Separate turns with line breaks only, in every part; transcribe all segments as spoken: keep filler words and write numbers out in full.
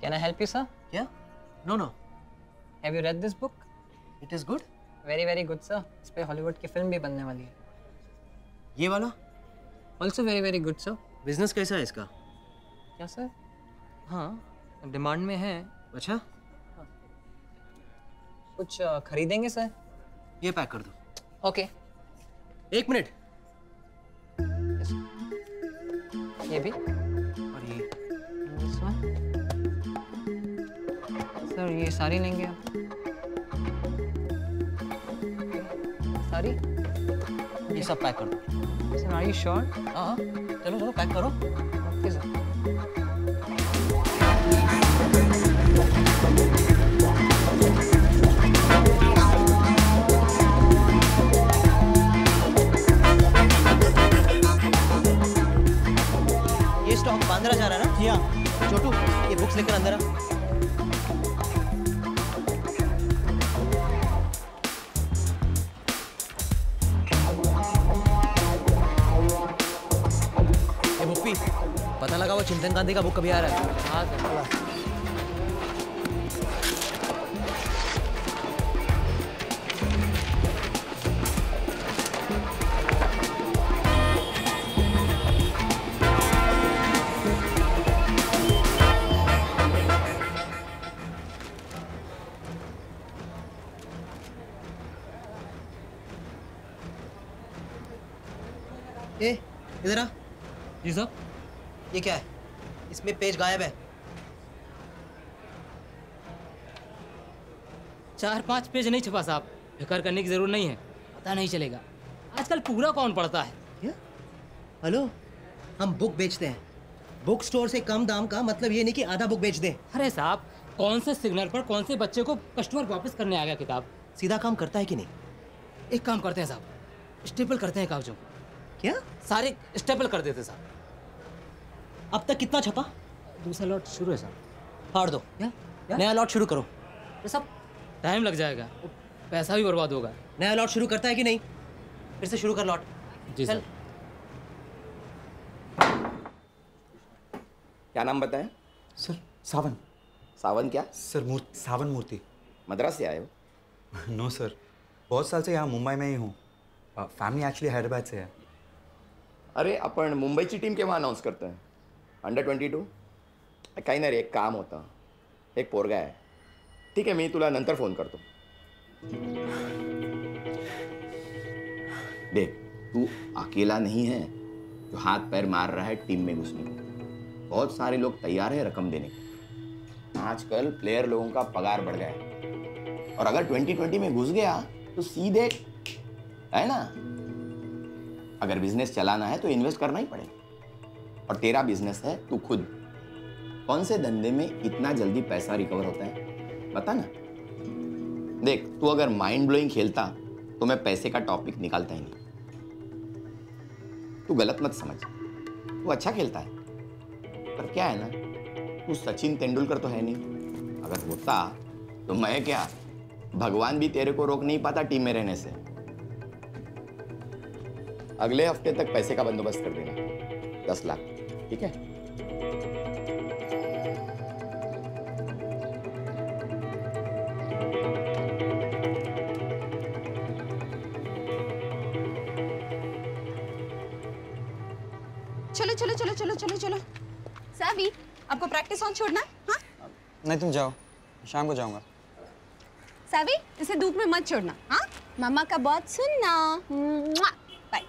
Can I help you, sir?
Yeah? No, no.
Have you read this book?
It is good.
Very, very good, sir. इस पे Hollywood की film भी बनने वाली है.
ये वाला?
Also very, very good, sir.
Business कैसा है इसका?
क्या सर? हाँ, डिमांड में है.
अच्छा?
कुछ खरीदेंगे सर?
ये पैक कर दो.
ओके.
एक मिनट.
ये भी?
और ये?
This one? सर ये सारी लेंगे आप? सारी?
ये सब पैक कर दो.
Sir, are you sure?
हाँ, चलो चलो पैक करो.
Okay sir.
ये स्टॉक बांद्रा जा रहा है ना?
हाँ.
छोटू, ये बुक्स लेकर अंदर आ. ये बुप्पी, पता लगा वो चिंतन गांधी का बुक कभी आ रहा है?
हाँ सर.
ए, इधर आ.
जी सर.
ये क्या है? इसमें पेज गायब है.
चार पांच पेज नहीं छपा साहब. फिक्र करने की जरूरत नहीं है. पता नहीं चलेगा. आजकल पूरा कौन पढ़ता है?
क्या? हेलो, हम बुक बेचते हैं. बुक स्टोर से कम दाम का मतलब ये नहीं कि आधा बुक बेच दें.
अरे साहब, कौन से सिग्नल पर कौन से बच्चे को कस्टमर वापस करने आ गया किताब?
सीधा काम करता है कि नहीं?
एक काम करते हैं साहब, स्टेपल करते हैं कागजों.
क्या?
सारे स्टेपल कर देते साहब.
अब तक कितना छपा?
दूसरा लॉट शुरू है साहब.
फाड़ दो.
क्या? क्या?
नया लॉट शुरू करो.
तो सब टाइम लग जाएगा, पैसा भी बर्बाद होगा.
नया लॉट शुरू करता है कि नहीं? फिर से शुरू कर लॉट.
जी सर.
क्या नाम बताएं?
सर सावन.
सावन क्या?
सर मूर्ति, सावन मूर्ति.
मद्रास से आए हो?
नो सर, बहुत साल से यहाँ मुंबई में ही हूँ. फैमिली एक्चुअली हैदराबाद से है.
अरे आपण मुंबईची टीम केव्हा अनाउन्स करतं आहे? Under twenty two? काही नाही रे, एक काम होतं. एक पोरगा आहे. ठीक आहे, मी तुला नंतर फोन करतो. देख, तू अकेला नहीं है जो हाथ पैर मार रहा है टीम में घुसने को. बहुत सारे लोग तैयार हैं रकम देने को. आजकल प्लेयर लोगों का पगार बढ़ गया है. और अगर ट्वेंटी ट्वेंटी में घुस गया तो सीधे, है ना, अगर बिजनेस चलाना है तो इन्वेस्ट करना ही पड़ेगा. और तेरा बिजनेस है तू खुद. कौन से धंधे में इतना जल्दी पैसा रिकवर होता है बता ना. देख, तू अगर माइंड ब्लोइंग खेलता तो मैं पैसे का टॉपिक निकालता ही नहीं. तू गलत मत समझ, तू अच्छा खेलता है. पर क्या है ना, तू सचिन तेंदुलकर तो है नहीं. अगर होता तो मैं क्या, भगवान भी तेरे को रोक नहीं पाता टीम में रहने से. अगले हफ्ते तक पैसे का बंदोबस्त कर देना. दस लाख, ठीक है?
चलो चलो चलो चलो चलो चलो. सावी, आपको प्रैक्टिस ऑन छोड़ना? हाँ?
नहीं, तुम जाओ, शाम को जाऊंगा.
सावी, इसे धूप में मत छोड़ना. हाँ? मामा का बहुत सुनना. बाय.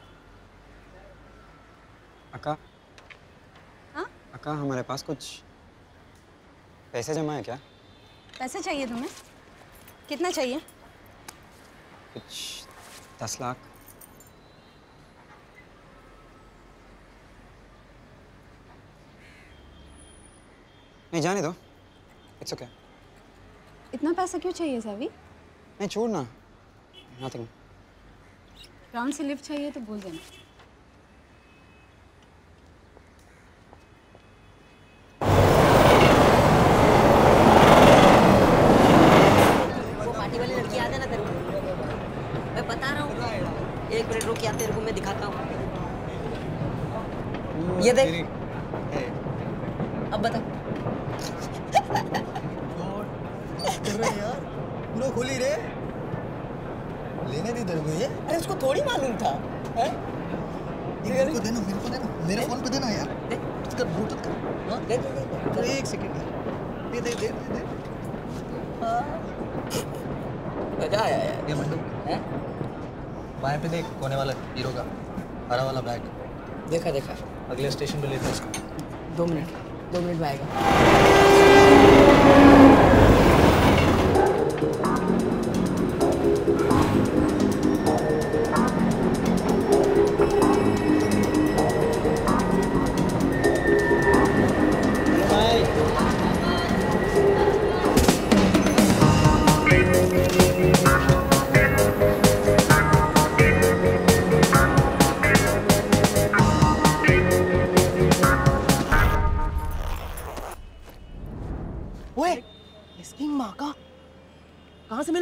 अक्का.
हाँ?
अक्का, हमारे पास कुछ पैसे जमा है क्या?
पैसे चाहिए तुम्हें? कितना चाहिए?
कुछ दस लाख. नहीं, जाने दो. It's okay.
इतना पैसा क्यों चाहिए सावी?
नहीं, छोड़ना. नथिंग.
ग्राउंड से लिफ्ट चाहिए तो बोल देना.
वो पार्टी वाली लड़की याद है ना तेरे को? मैं बता रहा हूँ. एक मिनट रुक, या तेरे को मैं दिखाता हूँ. ये देख. अब बता.
कर रहे हैं यार, पूरा खोली रे। लेने दी तेरे को ये?
अरे उसको थोड़ी मालूम था। हैं?
मेरे को देना, मेरे को देना, मेरे फोन पे देना यार। इसका ब्लूटूथ कर। हाँ?
दे दे दे।
तो एक सेकंड यार। दे दे दे दे।
मजा आया यार।
ये मंडू।
हैं?
बाएं पे देख, कोने वाला हीरो का हरा वाला बैग।
देखा देखा।
अगले स्टेशन पे लेते हैं इसको।
दो मिनट, दो मिनट में आएगा।
कहाँ से मिला?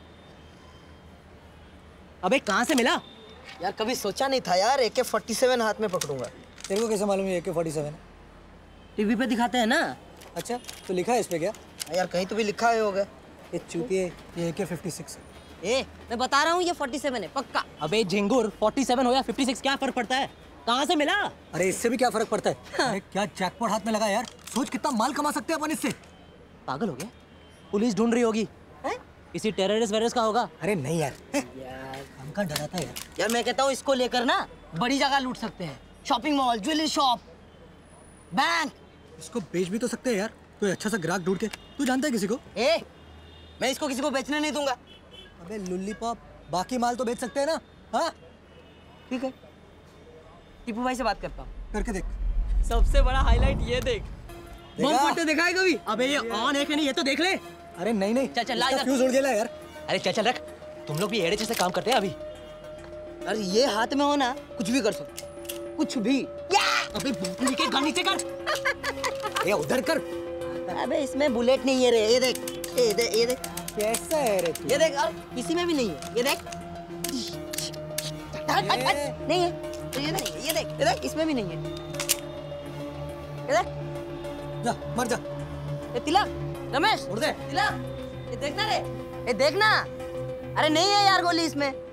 अबे कहाँ से मिला?
यार कभी सोचा नहीं था यार ए के फोर्टी सेवन हाथ में पकड़ूंगा।
तेरे को कैसे मालूम है ए के फोर्टी सेवन?
टीवी पे दिखाते हैं ना।
अच्छा, तो लिखा है इस पे क्या?
यार कहीं तो भी लिखा है होगा।
ये चूतिए, ये ए के फिफ्टी सिक्स है।
ए, मैं बता रहा हूँ ये फोर्टी सेवन है पक्का।
अबे झिंगुर, फोर्टी सेवन हो या फिफ्टी सिक्स क्या फर्क पड़ता है? कहाँ से मिला?
अरे इससे भी क्या फर्क पड़ता है? अरे क्या जैकपॉट हाथ में लगा यार। सोच कितना माल कमा सकते हैं अपन इससे।
पागल हो गया? पुलिस ढूंढ रही होगी। किसी टेररिस्ट वेररिस्ट का होगा।
अरे नहीं यार, यार हमका डराता है यार।
यार मैं कहता हूँ इसको लेकर ना बड़ी जगह लूट सकते हैं। Shopping mall, jewellery shop, bank.
इसको बेच भी तो सकते हैं यार, कोई अच्छा सा ग्राहक ढूंढ के। तू जानता है किसी को?
ए, मैं इसको किसी को बेचने नहीं दूंगा।
अबे लुल्ली पॉप, बाकी माल तो बेच सकते हैं ना? हाँ
ठीक है, टीपू भाई से बात करता हूँ।
करके देख।
सबसे बड़ा हाईलाइट ये देख।
बम
फटते दिखा है कभी? अबे ये ऑन है कि नहीं ये तो देख ले।
अरे नहीं नहीं,
चल चल ला
इसका फ्यूज उड़ गया यार।
अरे चल चल रख। तुम लोग भी एड़े जैसे काम करते हैं अभी।
अरे ये हाथ में हो ना, कुछ भी कर सकते, कुछ भी।
अबे बुलेट के गाड़ी नीचे कर।
ये उधर कर।
अबे इसमें बुलेट नहीं है रे, ये देख, ये देख, ये देख।
कैसा है रे?
ये देख, और किसी में भी नहीं है, ये देख। हट हट हट, नहीं है, तो ये देख, ये देख, ये देख, इसमें भी नहीं है। ये देख,
जा मर जा।
ये तिलक, रमेश,
उड़ दे।
तिलक, ये देखना रे, ये देखना। अरे नहीं है यार गोली इसमें।